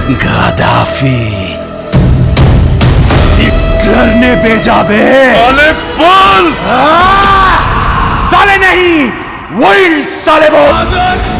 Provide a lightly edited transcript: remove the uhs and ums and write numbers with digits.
Gaddafi Hitler ने भेजा बे। साले बोल। साले नहीं, वही साले बोल।